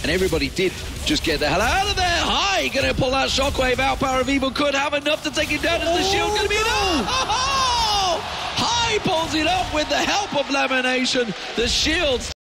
and everybody did just get the hell out of there. High gonna pull that shockwave out. Power of Evil could have enough to take him down. Is the shield gonna be enough? High pulls it up with the help of Lemonation. The shield